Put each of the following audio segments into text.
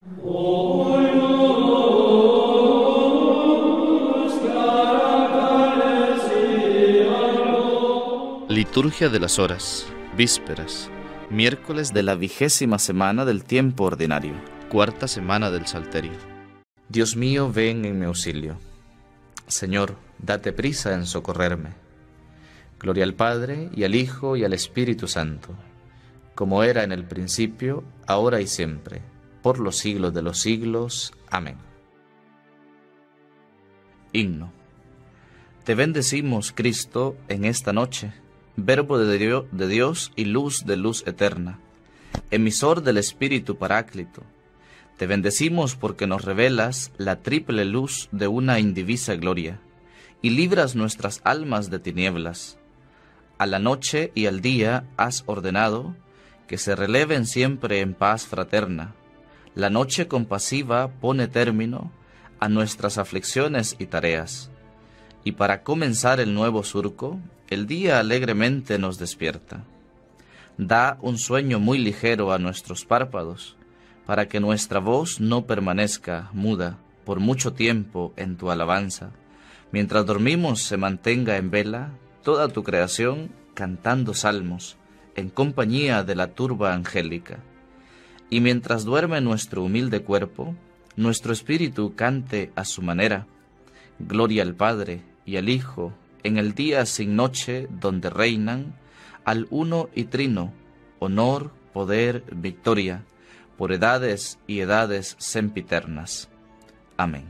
Liturgia de las Horas, Vísperas, miércoles de la 20ª semana del tiempo ordinario, cuarta semana del Salterio. Dios mío, ven en mi auxilio. Señor, date prisa en socorrerme. Gloria al Padre, y al Hijo, y al Espíritu Santo, como era en el principio, ahora y siempre, por los siglos de los siglos. Amén. Himno. Te bendecimos, Cristo, en esta noche, Verbo de Dios y luz de luz eterna, emisor del Espíritu Paráclito. Te bendecimos porque nos revelas la triple luz de una indivisa gloria, y libras nuestras almas de tinieblas. A la noche y al día has ordenado que se releven siempre en paz fraterna. La noche compasiva pone término a nuestras aflicciones y tareas, y para comenzar el nuevo surco, el día alegremente nos despierta. Da un sueño muy ligero a nuestros párpados, para que nuestra voz no permanezca muda por mucho tiempo en tu alabanza. Mientras dormimos se mantenga en vela toda tu creación, cantando salmos, en compañía de la turba angélica. Y mientras duerme nuestro humilde cuerpo, nuestro espíritu cante a su manera. Gloria al Padre y al Hijo, en el día sin noche donde reinan, al uno y trino, honor, poder, victoria, por edades y edades sempiternas. Amén.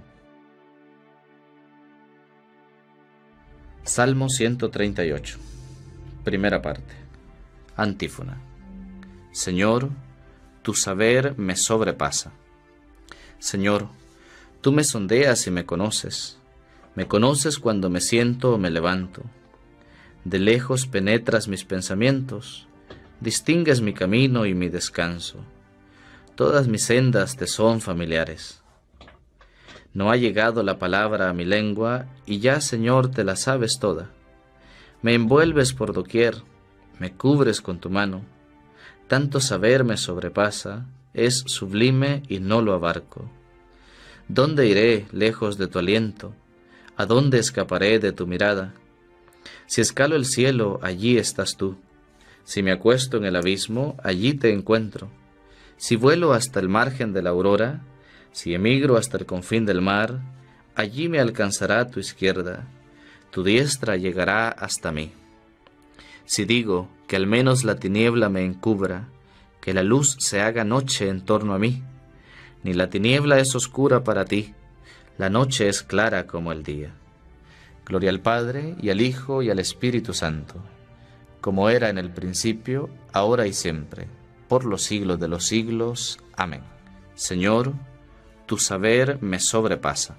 Salmo 138, primera parte. Antífona. Señor, tu saber me sobrepasa. Señor, tú me sondeas y me conoces. Me conoces cuando me siento o me levanto. De lejos penetras mis pensamientos, distingues mi camino y mi descanso. Todas mis sendas te son familiares. No ha llegado la palabra a mi lengua, y ya, Señor, te la sabes toda. Me envuelves por doquier, me cubres con tu mano. Tanto saber me sobrepasa, es sublime y no lo abarco. ¿Dónde iré lejos de tu aliento? ¿A dónde escaparé de tu mirada? Si escalo el cielo, allí estás tú. Si me acuesto en el abismo, allí te encuentro. Si vuelo hasta el margen de la aurora, si emigro hasta el confín del mar, allí me alcanzará tu izquierda, tu diestra llegará hasta mí. Si digo que al menos la tiniebla me encubra, que la luz se haga noche en torno a mí, ni la tiniebla es oscura para ti, la noche es clara como el día. Gloria al Padre, y al Hijo, y al Espíritu Santo, como era en el principio, ahora y siempre, por los siglos de los siglos. Amén. Señor, tu saber me sobrepasa.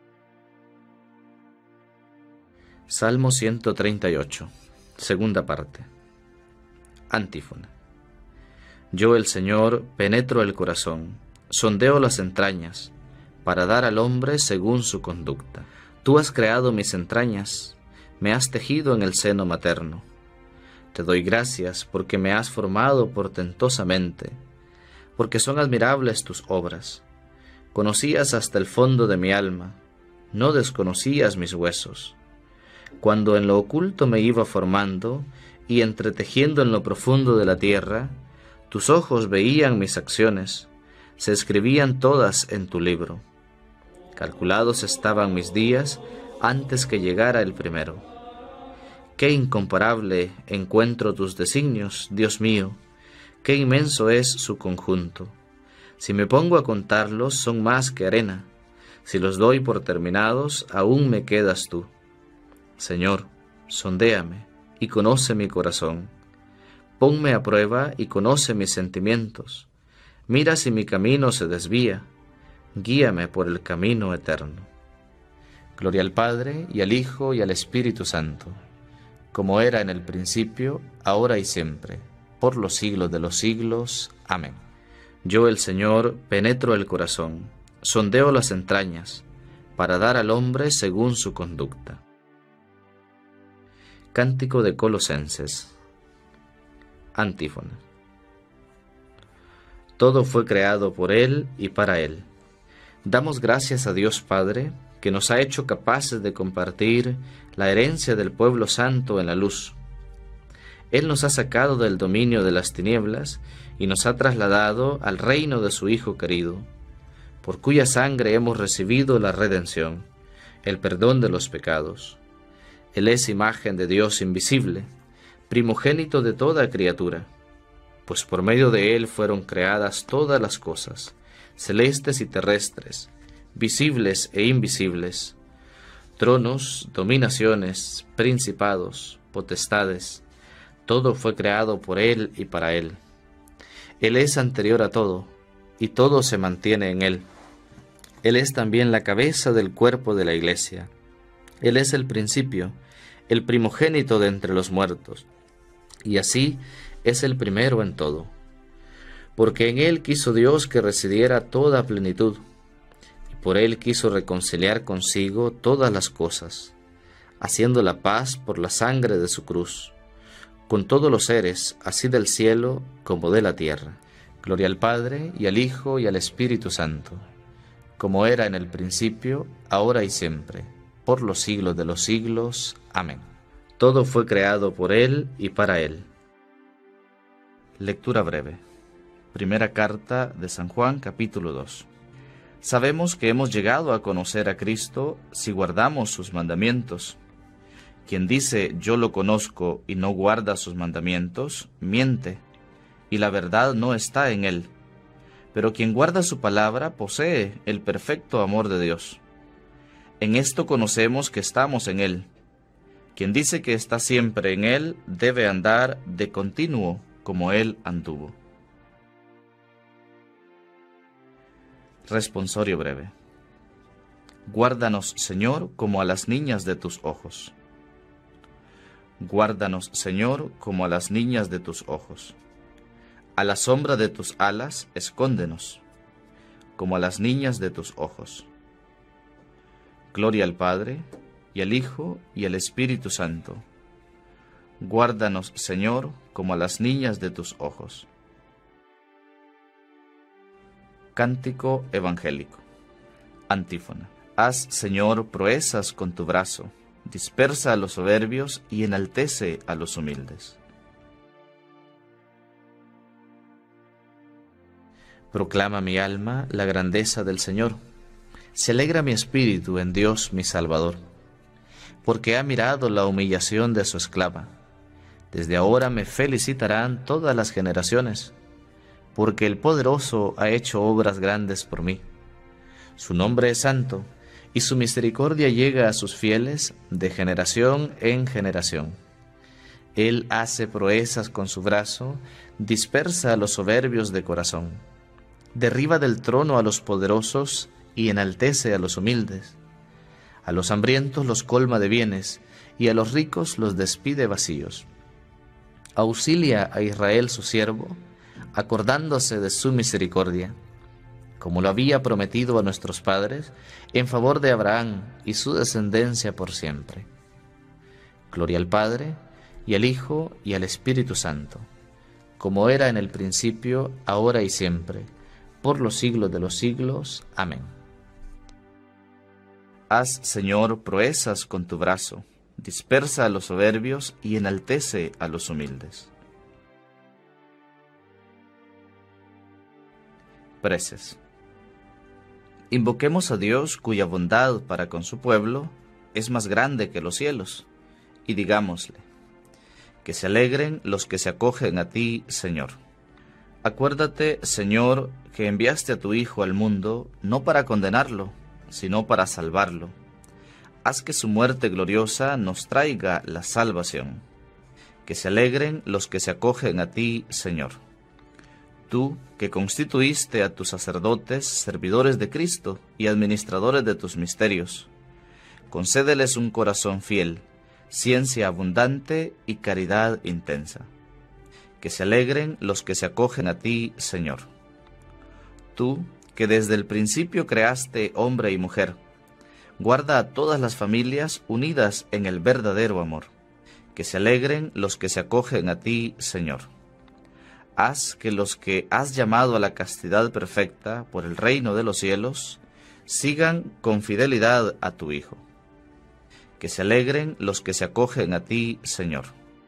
Salmo 138, segunda parte. Antífona. Yo, el Señor, penetro el corazón, sondeo las entrañas, para dar al hombre según su conducta. Tú has creado mis entrañas, me has tejido en el seno materno. Te doy gracias porque me has formado portentosamente, porque son admirables tus obras. Conocías hasta el fondo de mi alma, no desconocías mis huesos. Cuando en lo oculto me iba formando y entretejiendo en lo profundo de la tierra, tus ojos veían mis acciones, se escribían todas en tu libro. Calculados estaban mis días antes que llegara el primero. Qué incomparable encuentro tus designios, Dios mío, qué inmenso es su conjunto. Si me pongo a contarlos, son más que arena. Si los doy por terminados, aún me quedas tú. Señor, sondéame y conoce mi corazón. Ponme a prueba y conoce mis sentimientos. Mira si mi camino se desvía. Guíame por el camino eterno. Gloria al Padre, y al Hijo, y al Espíritu Santo, como era en el principio, ahora y siempre, por los siglos de los siglos. Amén. Yo, el Señor, penetro el corazón, sondeo las entrañas, para dar al hombre según su conducta. Cántico de Colosenses. Antífona. Todo fue creado por Él y para Él. Damos gracias a Dios Padre, que nos ha hecho capaces de compartir la herencia del pueblo santo en la luz. Él nos ha sacado del dominio de las tinieblas y nos ha trasladado al reino de su Hijo querido, por cuya sangre hemos recibido la redención, el perdón de los pecados. Él es imagen de Dios invisible, primogénito de toda criatura, pues por medio de Él fueron creadas todas las cosas, celestes y terrestres, visibles e invisibles, tronos, dominaciones, principados, potestades. Todo fue creado por Él y para Él. Él es anterior a todo, y todo se mantiene en Él. Él es también la cabeza del cuerpo de la Iglesia. Él es el principio, el primogénito de entre los muertos, y así es el primero en todo. Porque en Él quiso Dios que residiera toda plenitud, y por Él quiso reconciliar consigo todas las cosas, haciendo la paz por la sangre de su cruz, con todos los seres, así del cielo como de la tierra. Gloria al Padre, y al Hijo, y al Espíritu Santo, como era en el principio, ahora y siempre, por los siglos de los siglos. Amén. Todo fue creado por Él y para Él. Lectura breve. Primera carta de San Juan, capítulo 2. Sabemos que hemos llegado a conocer a Cristo si guardamos sus mandamientos. Quien dice yo lo conozco y no guarda sus mandamientos, miente, y la verdad no está en él. Pero quien guarda su palabra posee el perfecto amor de Dios. En esto conocemos que estamos en él. Quien dice que está siempre en él debe andar de continuo como él anduvo. Responsorio breve. Guárdanos, Señor, como a las niñas de tus ojos. Guárdanos, Señor, como a las niñas de tus ojos. A la sombra de tus alas, escóndenos, como a las niñas de tus ojos. Gloria al Padre, y al Hijo, y al Espíritu Santo. Guárdanos, Señor, como a las niñas de tus ojos. Cántico evangélico. Antífona. Haz, Señor, proezas con tu brazo. Dispersa a los soberbios y enaltece a los humildes. Proclama mi alma la grandeza del Señor. Se alegra mi espíritu en Dios mi Salvador, porque ha mirado la humillación de su esclava. Desde ahora me felicitarán todas las generaciones, porque el Poderoso ha hecho obras grandes por mí. Su nombre es santo, y su misericordia llega a sus fieles de generación en generación. Él hace proezas con su brazo, dispersa a los soberbios de corazón. Derriba del trono a los poderosos y enaltece a los humildes. A los hambrientos los colma de bienes, y a los ricos los despide vacíos. Auxilia a Israel su siervo, acordándose de su misericordia, como lo había prometido a nuestros padres, en favor de Abraham y su descendencia por siempre. Gloria al Padre, y al Hijo, y al Espíritu Santo, como era en el principio, ahora y siempre, por los siglos de los siglos. Amén. Haz, Señor, proezas con tu brazo, dispersa a los soberbios y enaltece a los humildes. Preces. Invoquemos a Dios, cuya bondad para con su pueblo es más grande que los cielos, y digámosle: que se alegren los que se acogen a ti, Señor. Acuérdate, Señor, que enviaste a tu Hijo al mundo no para condenarlo, sino para salvarlo. Haz que su muerte gloriosa nos traiga la salvación. Que se alegren los que se acogen a ti, Señor. Tú, que constituiste a tus sacerdotes, servidores de Cristo y administradores de tus misterios, concédeles un corazón fiel, ciencia abundante y caridad intensa. Que se alegren los que se acogen a ti, Señor. Tú, que desde el principio creaste hombre y mujer, guarda a todas las familias unidas en el verdadero amor. Que se alegren los que se acogen a ti, Señor. haz que los que has llamado a la castidad perfecta por el reino de los cielos sigan con fidelidad a tu Hijo. Que se alegren los que se acogen a ti, Señor.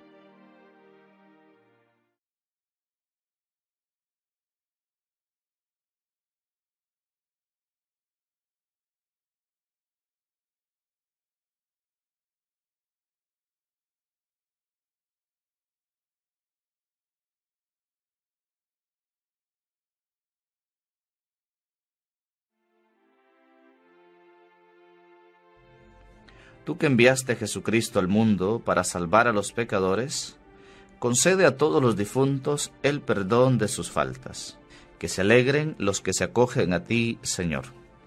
Tú que enviaste a Jesucristo al mundo para salvar a los pecadores, concede a todos los difuntos el perdón de sus faltas. Que se alegren los que se acogen a ti, Señor.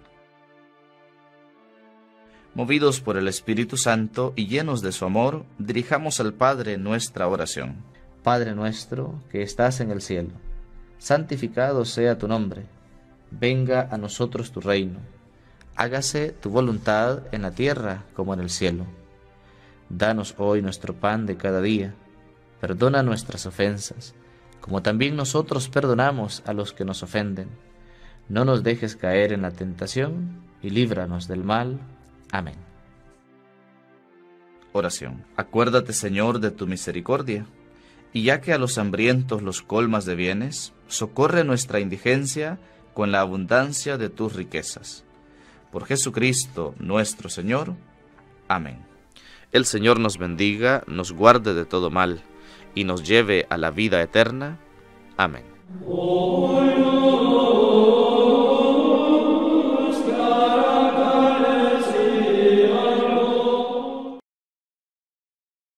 Movidos por el Espíritu Santo y llenos de su amor, dirijamos al Padre nuestra oración. Padre nuestro, que estás en el cielo, santificado sea tu nombre. Venga a nosotros tu reino. Hágase tu voluntad en la tierra como en el cielo. Danos hoy nuestro pan de cada día. Perdona nuestras ofensas, como también nosotros perdonamos a los que nos ofenden. No nos dejes caer en la tentación y líbranos del mal. Amén. Oración. Acuérdate, Señor, de tu misericordia, y ya que a los hambrientos los colmas de bienes, socorre nuestra indigencia con la abundancia de tus riquezas. Por Jesucristo nuestro Señor. Amén. El Señor nos bendiga, nos guarde de todo mal, y nos lleve a la vida eterna. Amén.